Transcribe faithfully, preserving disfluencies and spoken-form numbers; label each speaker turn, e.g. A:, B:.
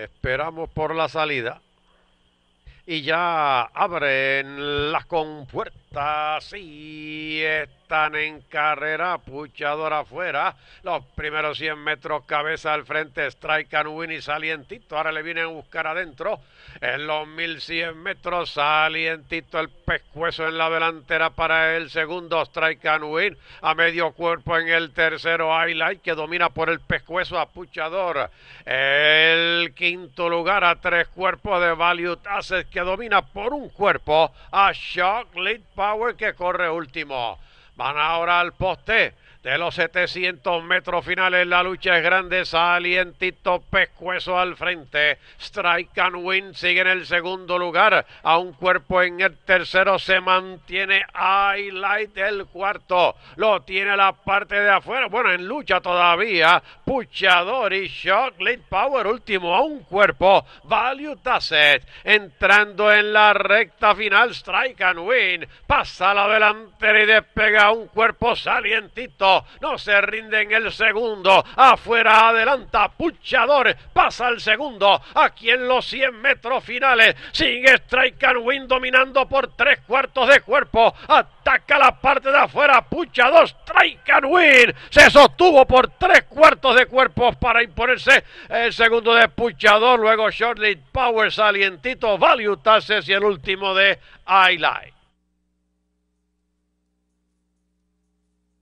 A: Esperamos por la salida. Y ya abren las compuertas y están en carrera, Puchador afuera, los primeros cien metros cabeza al frente, Strike and Win y Salientito, ahora le vienen a buscar adentro, en los mil cien metros, Salientito el pescuezo en la delantera para el segundo, Strike and Win, a medio cuerpo en el tercero, Highlight que domina por el pescuezo a Puchador, el quinto lugar a tres cuerpos de Value Asset que domina por un cuerpo a Shock Lead Power que corre último. Van ahora al poste de los setecientos metros finales, la lucha es grande, Salientito pescuezo al frente, Strike and Win sigue en el segundo lugar, a un cuerpo en el tercero se mantiene Highlight el cuarto, lo tiene la parte de afuera, bueno en lucha todavía, Puchador y Shock Lead Power último a un cuerpo, Value Asset entrando en la recta final, Strike and Win, pasa a la delantera y despega a un cuerpo, Salientito no se rinde en el segundo, afuera adelanta Puchador, pasa al segundo, aquí en los cien metros finales, sigue Strike and Win dominando por tres cuartos de cuerpo, ataca la parte de afuera, Puchador, Strike and Win, se sostuvo por tres cuartos de cuerpo para imponerse el segundo de Puchador, luego Short Lead Power, Salientito, Value Asset y el último de Highlight.